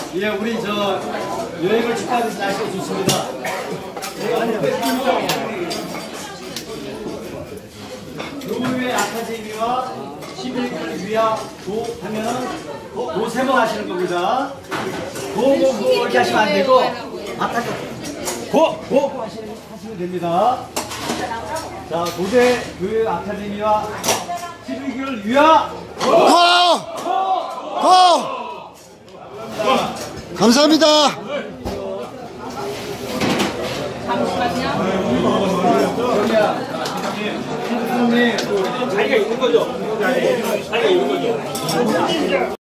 예, 우리 저 여행을 축하하는 날씨가 좋습니다. 교회 아카데미와 11개월 위아 도 하면은 도 세 번 하시는 겁니다. 고 이렇게 하시면 안 되고 고 하시면 됩니다. 자, 고대 교회 아카데미와 12개월 위아 고! 감사합니다. 자기가 있는 거죠? 자기가 있는 거죠?